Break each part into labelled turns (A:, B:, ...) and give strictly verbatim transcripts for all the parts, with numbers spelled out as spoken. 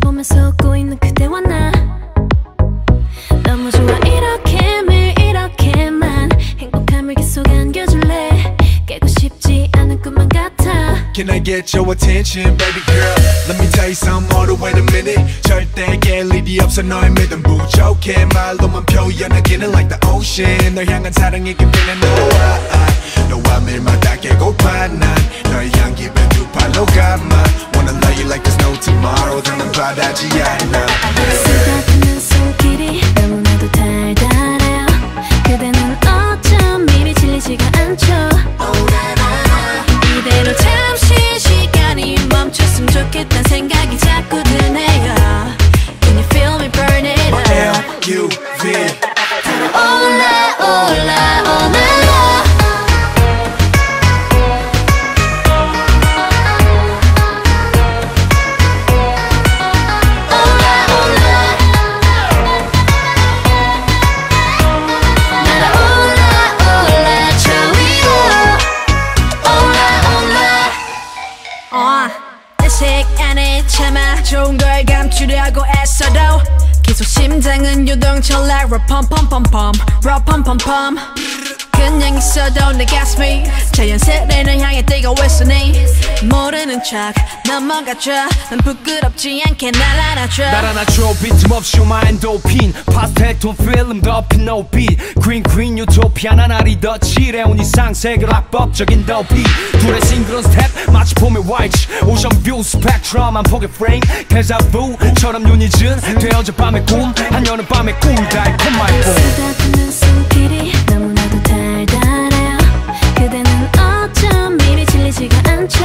A: 보면서 웃고 있는 그대와 나 너무 좋아 이렇게 매일 이렇게만 행복함을 계속 안겨줄래 깨고 싶지 않은 꿈만 같아
B: Can I get your attention baby girl Let me tell you something hold on wait a minute 절대 깰 일이 없어 너의 믿음 부족해 말로만 표현하기는 like the ocean 널 향한 사랑이 깊이는 너와 너와 매일마다 깨고파 난 너의 향기 두 팔로 감아 Wanna love you like there's no tomorrow 더는 바라지 않아
A: 쓰다듬는 손길이 너무나도 달달해요 그대는 어쩜 입이 질리지가 않죠 이대로 잠시 시간이 멈췄으면 좋겠단 생각이 자꾸 드네요 Can you feel me burning up
B: L U V
A: 올라 올라 올라 시간에 참아 좋은 걸 감추려고 애써도 계속 심장은 유동 철락 럼펌펌펌펌 럼펌펌펌 그냥 있어도 내 가슴이 자연스레 널 향해 뛰고 있으니 모르는 척 넘어가줘 난 부끄럽지 않게 날 안아줘
C: 날 안아줘 빈틈없이 마인도핀 파스텔 톤 필름 덮인 no beat Green green 유토피아 난 알이 더 칠해온 이상 세계로 합법적인 더비 둘의 싱그러운 스텝 마치 봄의 화이트 오션 뷰 스펙트럼 한 폭의 프레임 데자부처럼 눈이 진 되어져 밤의 꿈 한여름 밤의 꿈 달콤한 꿈
A: 쓰다듬는 손길이 너무나도 달달해요 그대는 어쩜 입이 질리지가 않죠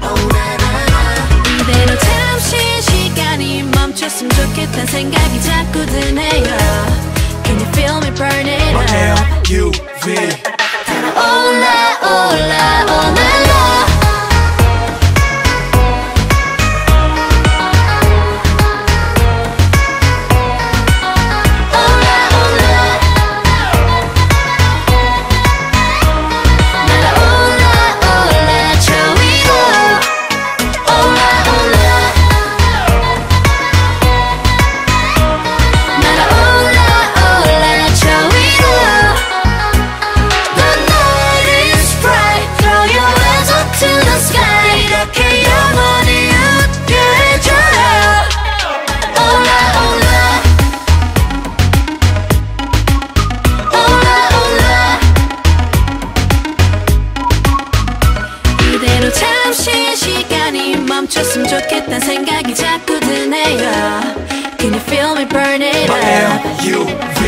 A: 이대로 잠시 시간이 멈췄으면 좋겠단 생각이 자꾸 드네요 Can you feel me burning up
B: L U V
A: 올라 올라 올라 잠시 시간이 멈췄으면 좋겠단 생각이 자꾸 드네요 Can you feel me burning up
B: L U V